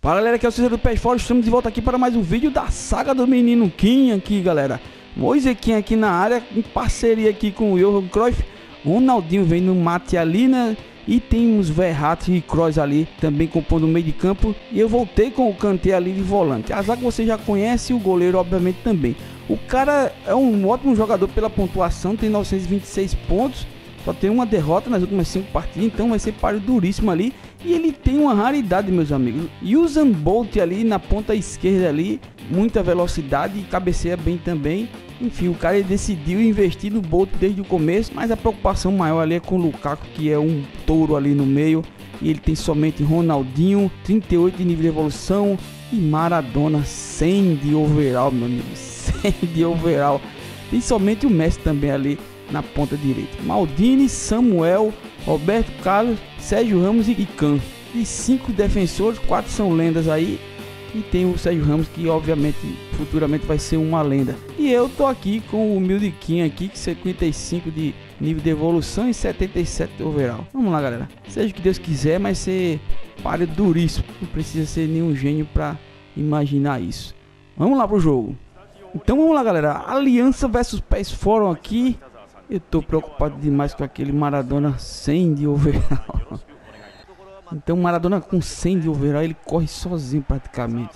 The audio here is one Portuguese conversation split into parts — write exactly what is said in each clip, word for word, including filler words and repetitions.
Fala galera, aqui é o Cícero do Pé Fora, estamos de volta aqui para mais um vídeo da saga do menino Kim aqui, galera. Moisequim aqui na área, em parceria aqui com o Johan Cruyff. Ronaldinho vem no mate ali, né? E tem uns Verratti e Kroos ali também compondo o meio de campo. E eu voltei com o Kanté ali de volante. A zaga você já conhece, o goleiro obviamente também. O cara é um ótimo jogador pela pontuação, tem novecentos e vinte e seis pontos. Só tem uma derrota nas últimas cinco partidas, então vai ser páreo duríssimo ali. E ele tem uma raridade, meus amigos. Usain Bolt ali na ponta esquerda ali, muita velocidade e cabeceia bem também. Enfim, o cara decidiu investir no Bolt desde o começo, mas a preocupação maior ali é com o Lukaku, que é um touro ali no meio. E ele tem somente Ronaldinho, trinta e oito de nível de evolução e Maradona cem de overall, meu amigo, cem de overall. Tem somente o Messi também ali na ponta direita. Maldini, Samuel, Roberto Carlos, Sérgio Ramos e Kahn. E cinco defensores, quatro são lendas aí. E tem o Sérgio Ramos, que obviamente futuramente vai ser uma lenda. E eu tô aqui com o humilde Kim aqui, que cinquenta e cinco de nível de evolução e setenta e sete de overall. Vamos lá, galera. Seja o que Deus quiser, mas ser páreo duríssimo. Não precisa ser nenhum gênio para imaginar isso. Vamos lá pro jogo. Então vamos lá, galera. Aliança versus P E S Forum aqui. Eu tô preocupado demais com aquele Maradona cem de overall. Então Maradona com cem de overall, ele corre sozinho praticamente.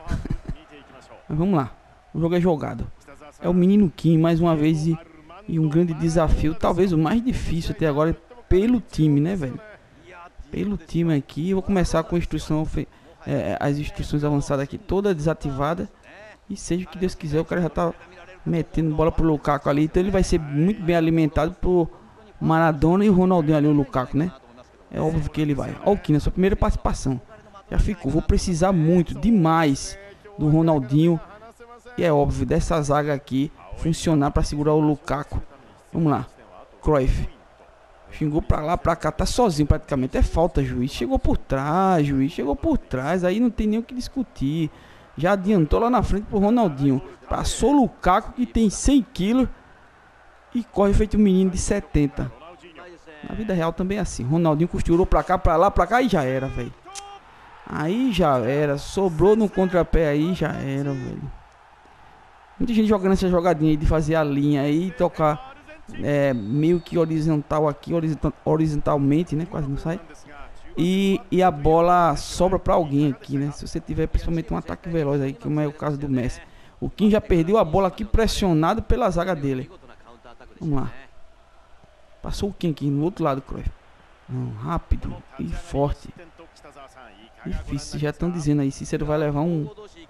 Mas vamos lá, o jogo é jogado. É o menino Kim mais uma vez e, e um grande desafio, talvez o mais difícil até agora pelo time, né, velho? Pelo time aqui. Eu vou começar com a instrução, é, as instruções avançadas aqui toda desativada. E seja o que Deus quiser, o cara já tá metendo bola pro Lukaku ali, então ele vai ser muito bem alimentado por Maradona e o Ronaldinho ali, o Lukaku, né? É óbvio que ele vai. Olha o Kim na sua primeira participação. Já ficou. Vou precisar muito, demais do Ronaldinho. E é óbvio, dessa zaga aqui funcionar para segurar o Lukaku. Vamos lá. Cruyff. Xingou pra lá, pra cá. Tá sozinho praticamente. É falta, juiz. Chegou por trás, juiz. Chegou por trás. Aí não tem nem o que discutir. Já adiantou lá na frente pro Ronaldinho. Passou o Lukaku, que tem cem quilos. E corre feito um menino de setenta. Na vida real também é assim. Ronaldinho costurou pra cá, pra lá, pra cá e já era, velho. Aí já era. Sobrou no contrapé aí, já era, velho. Muita gente jogando essa jogadinha aí de fazer a linha aí, tocar é, meio que horizontal aqui, horizontal, horizontalmente, né? Quase não sai. E, e a bola sobra pra alguém aqui, né? Se você tiver principalmente um ataque veloz aí, como é o caso do Messi. O Kim já perdeu a bola aqui pressionado pela zaga dele. Vamos lá. Passou o Kim aqui no outro lado, Cruyff. Não, rápido e forte. Difícil, já estão dizendo aí. Cícero vai levar um,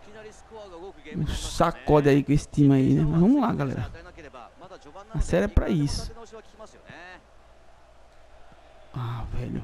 um sacode aí com esse time aí, né? Mas vamos lá, galera. A série é pra isso. Ah, velho.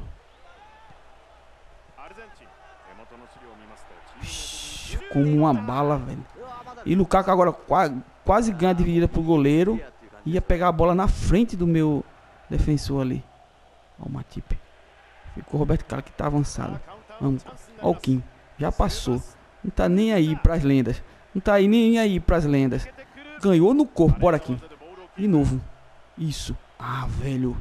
Ixi, como uma bala, velho. E Lukaku agora quase, quase ganha a dividida pro goleiro. Ia pegar a bola na frente do meu defensor ali. Ó o Matip. Ficou o Roberto Carlos que tá avançado. Vamos. Ó o Kim. Já passou. Não tá nem aí pras lendas. Não tá aí nem aí pras lendas. Ganhou no corpo. Bora aqui. De novo. Isso. Ah, velho.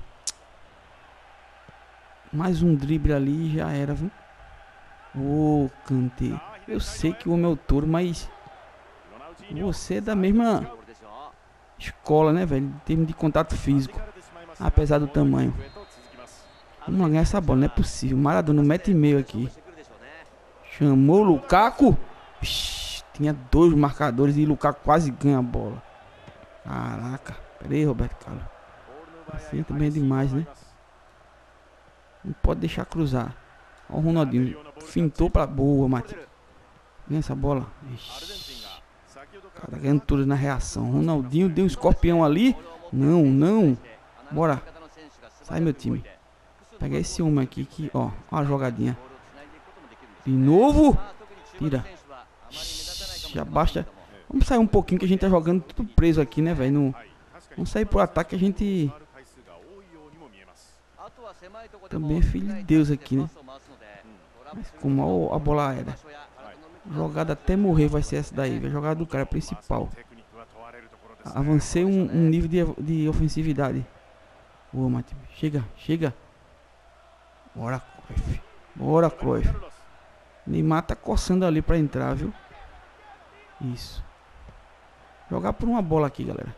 Mais um drible ali já era, viu? Ô, oh, Kanté. Eu sei que o homem é o touro, mas você é da mesma escola, né, velho? Em termos de contato físico. Apesar do tamanho. Vamos ganhar essa bola, não é possível. Maradona, um metro e meio aqui. Chamou o Lukaku. Ixi, tinha dois marcadores e o Lukaku quase ganha a bola. Caraca. Pera aí, Roberto Carlos. Assim também é demais, né? Não pode deixar cruzar. Ó o Ronaldinho. Fintou pra boa, Mati. Ganha essa bola. Ixi. Cara, ganhando tudo na reação. Ronaldinho deu um escorpião ali. Não, não. Bora. Sai, meu time. Pega esse homem aqui que, ó. Ó a jogadinha. De novo. Tira. Já basta. Vamos sair um pouquinho que a gente tá jogando tudo preso aqui, né, velho? Não... Vamos sair pro ataque, a gente também é filho de Deus aqui, né? Mas como a bola era. Jogada até morrer vai ser essa daí. A jogada do cara principal. Avancei um, um nível de, de ofensividade. Boa, Matheus. Chega, chega. Bora, Cruyff. Bora, Cruyff. Neymar tá coçando ali pra entrar, viu? Isso. Jogar por uma bola aqui, galera.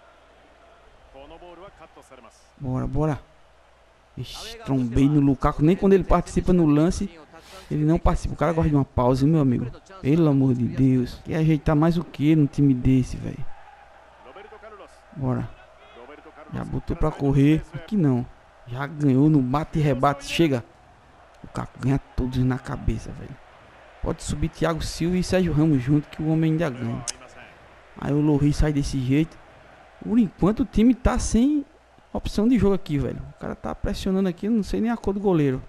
Bora, bora. Ixi, trombei no Lukaku. Nem quando ele participa no lance, ele não participa. O cara gosta de uma pausa, meu amigo. Pelo amor de Deus. Quer ajeitar mais o que num time desse, velho? Bora. Já botou pra correr. Aqui não. Já ganhou no bate e rebate. Chega. O Lukaku ganha todos na cabeça, velho. Pode subir Thiago Silva e Sérgio Ramos junto que o homem ainda ganha. Aí o Lohri sai desse jeito. Por enquanto o time tá sem opção de jogo aqui, velho. O cara tá pressionando aqui, não sei nem a cor do goleiro.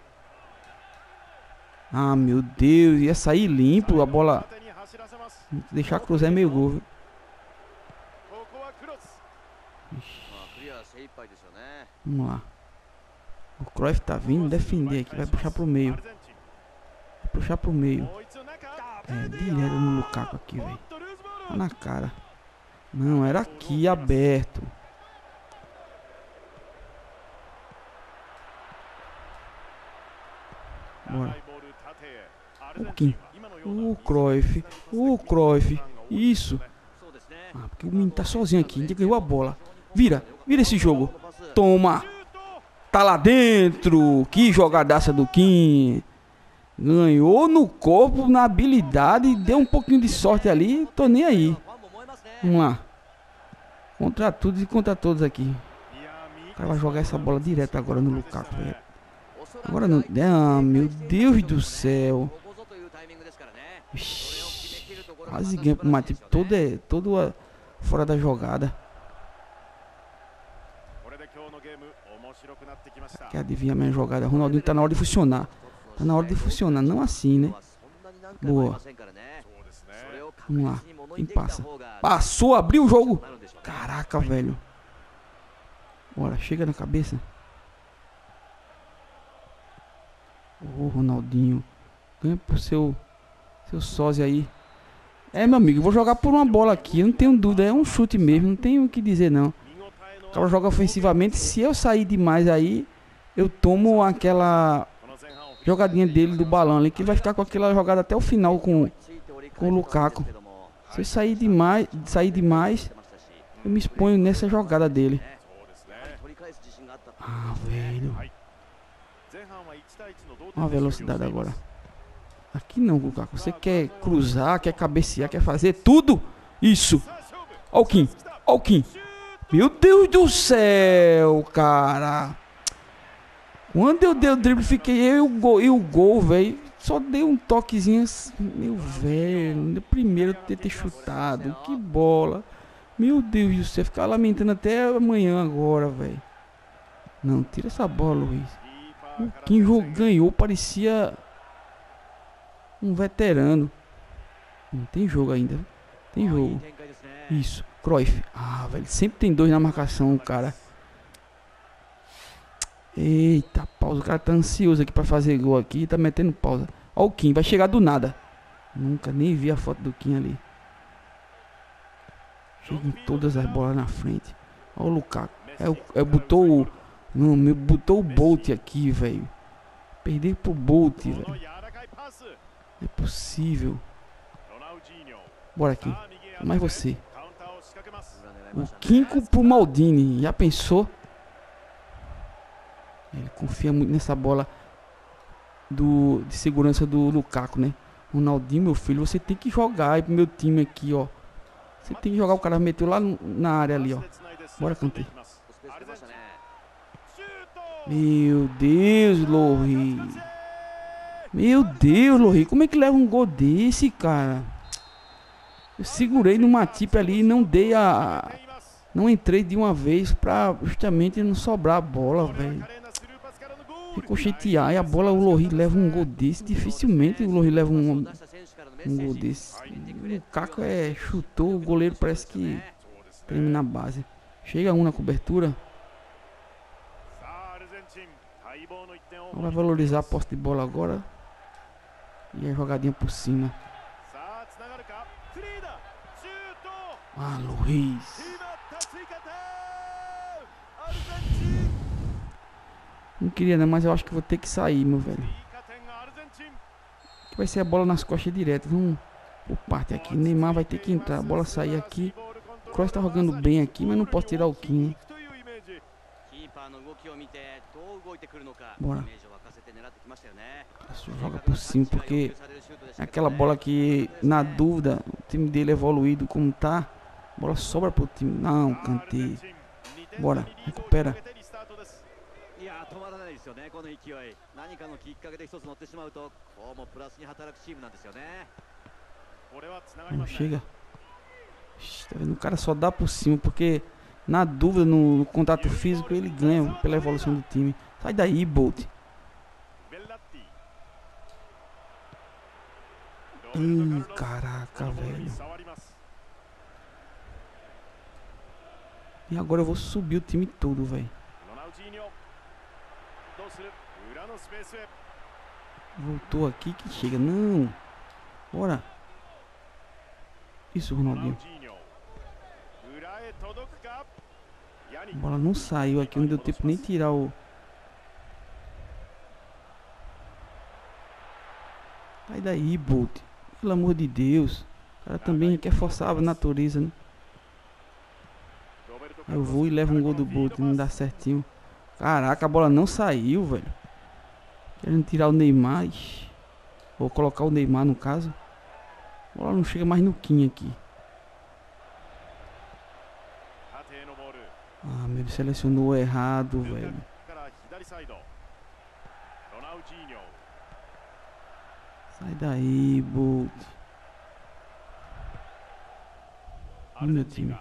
Ah, meu Deus, ia sair limpo a bola. Deixar cruzar é meio gol, viu? Vamos lá. O Cruyff tá vindo defender aqui, vai puxar pro meio. Vai puxar pro meio. É, direto no Lukaku aqui, velho. Tá na cara. Não, era aqui, aberto. Bora. O Kim. O Cruyff. O Cruyff. Isso. Ah, porque o menino tá sozinho aqui. A gente ganhou a bola. Vira. Vira esse jogo. Toma. Tá lá dentro. Que jogadaça do Kim. Ganhou no corpo, na habilidade. Deu um pouquinho de sorte ali. Tô nem aí. Vamos lá. Contra tudo e contra todos aqui. O cara vai jogar essa bola direto agora no Lukaku, velho. Agora não. Ah, meu Deus do céu. Ixi, quase ganha pro Matip. Todo é. Todo é fora da jogada. Quer adivinhar a minha jogada? Ronaldinho tá na hora de funcionar. Tá na hora de funcionar. Não assim, né? Boa. Vamos lá. Quem passa? Passou, abriu o jogo. Caraca, velho. Bora, chega na cabeça. Ô, oh, Ronaldinho. Ganha pro seu Seu sósia aí. É, meu amigo, eu vou jogar por uma bola aqui. Eu não tenho dúvida, é um chute mesmo. Não tenho o que dizer, não. O cara joga ofensivamente. Se eu sair demais aí, eu tomo aquela jogadinha dele do balão ali, que ele vai ficar com aquela jogada até o final com, com o Lukaku. Se eu sair demais, sair demais, eu me exponho nessa jogada dele. Ah, velho. Olha a velocidade agora. Aqui não, Lukaku. Você quer cruzar, quer cabecear, quer fazer tudo isso. Olha o Kim. Olha o Kim. Meu Deus do céu, cara. Quando eu dei o drible, fiquei eu e o gol, e o gol, velho. Só dei um toquezinho. Meu velho. Primeiro ter, ter chutado. Que bola. Meu Deus do céu. Ficar lamentando até amanhã agora, velho. Não, tira essa bola, Luiz. O Kim ganhou, parecia um veterano. Não tem jogo ainda. Tem jogo. Isso. Cruyff. Ah, velho. Sempre tem dois na marcação, cara. Eita, pausa. O cara tá ansioso aqui pra fazer gol aqui. Tá metendo pausa. Ó o Kim. Vai chegar do nada. Nunca nem vi a foto do Kim ali. Chega em todas as bolas na frente. Ó o Lukaku. É, o, é botou o... Não, meu, botou o Bolt aqui, velho. Perder pro Bolt, velho. É possível. Bora aqui. Mais você. O Quinco pro Maldini. Já pensou? Ele confia muito nessa bola do, de segurança do Lukaku, né? Ronaldinho, meu filho, você tem que jogar aí pro meu time aqui, ó. Você tem que jogar. O cara meteu lá no, na área ali, ó. Bora, Kanté. Meu Deus, Lohri. Meu Deus, Lohri. Como é que leva um gol desse, cara? Eu segurei no Matip ali e não dei a... Não entrei de uma vez pra justamente não sobrar a bola, velho. Ricochetear e a bola, o Lohri leva um gol desse. Dificilmente o Lohri leva um, um gol desse. O Lukaku é, chutou, o goleiro parece que treme na base. Chega um na cobertura. Vai valorizar a posse de bola agora. E a jogadinha por cima. Ah, Luiz. Não queria, né? Mas eu acho que vou ter que sair, meu velho. que vai ser a bola nas costas direto. Vamos por parte aqui. Neymar vai ter que entrar. A bola sair aqui. Kroos tá jogando bem aqui, mas não posso tirar o Kim. Bora. Joga por cima, porque é aquela bola que, na dúvida, o time dele é evoluído como tá. A bola sobra pro time. Não, Kanté. Bora, recupera. Não chega. Tá vendo? O cara só dá por cima, porque na dúvida, no, no contato físico, ele ganha pela evolução do time. Sai daí, Bolt. Hum, caraca, velho. E agora eu vou subir o time todo, velho. Voltou aqui que chega. Não. Bora. Isso, Ronaldinho. A bola não saiu aqui. Não deu tempo nem tirar o... Sai daí, Bolt. Pelo amor de Deus. O cara também quer forçar a natureza, né? Eu vou e levo um gol do Bolt. Não dá certinho. Caraca, a bola não saiu, velho. Querendo tirar o Neymar. Ixi. Vou colocar o Neymar no caso. A bola não chega mais no Kim aqui. Ah, meu, selecionou errado, velho. Sai daí, Bolt. Olha meu time.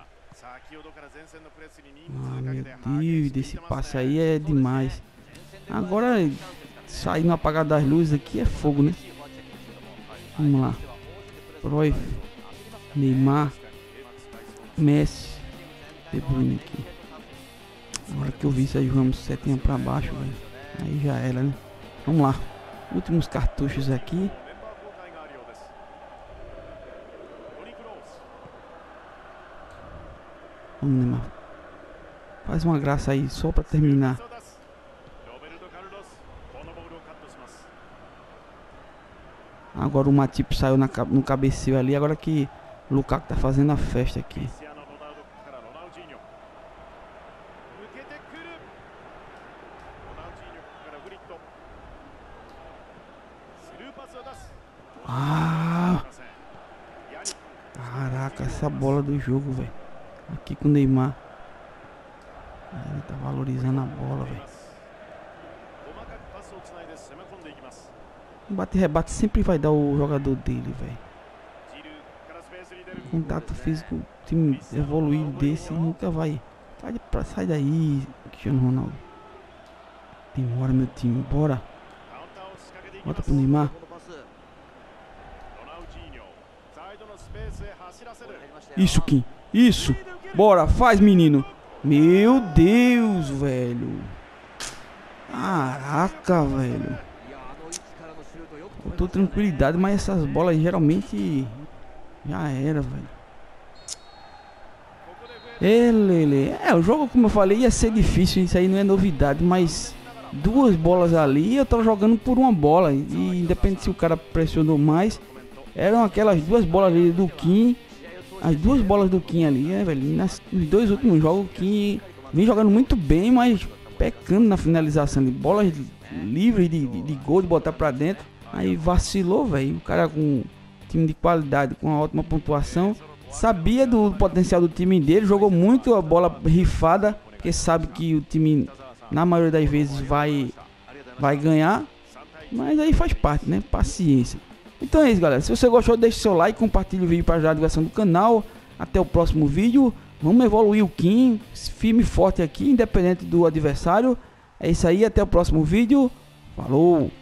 Ah, meu Deus, desse passe aí é demais. Agora, sair no apagar das luzes aqui é fogo, né? Vamos lá. Cruyff, Neymar, Messi, De Bruyne aqui. Na hora que eu vi isso aí, jogamos setinha pra baixo, velho. Aí já era, né? Vamos lá. Últimos cartuchos aqui. Vamos, Neymar. Faz uma graça aí, só pra terminar. Agora o Matip saiu na, no cabeceio ali. Agora que o Lukaku tá fazendo a festa aqui. Ah! Caraca, essa bola do jogo, velho. Aqui com o Neymar. Ele tá valorizando a bola, velho. Bate e rebate sempre vai dar o jogador dele, velho. Contato físico, time evoluído desse nunca vai. Sai, pra, sai daí, Cristiano Ronaldo. Demora, meu time, bora. Bota pro Neymar. Isso, Kim. Isso. Bora, faz, menino. Meu Deus, velho. Caraca, velho. Faltou tranquilidade, mas essas bolas geralmente já era, velho. Ele, é, o jogo, como eu falei, ia ser difícil. Isso aí não é novidade, mas duas bolas ali, eu tava jogando por uma bola. E independente se o cara pressionou mais, eram aquelas duas bolas ali do Kim. As duas bolas do Kim ali, né, velho? Nas, nos dois últimos jogos, o Kim vem jogando muito bem, mas pecando na finalização de bolas livres de, de, de gol, de botar pra dentro. Aí vacilou, velho. O cara com um time de qualidade, com uma ótima pontuação, sabia do potencial do time dele, jogou muito a bola rifada, porque sabe que o time, na maioria das vezes, vai, vai ganhar. Mas aí faz parte, né? Paciência. Então é isso, galera. Se você gostou, deixe seu like, compartilhe o vídeo para ajudar a divulgação do canal. Até o próximo vídeo. Vamos evoluir o Kim, firme e forte aqui, independente do adversário. É isso aí, até o próximo vídeo. Falou!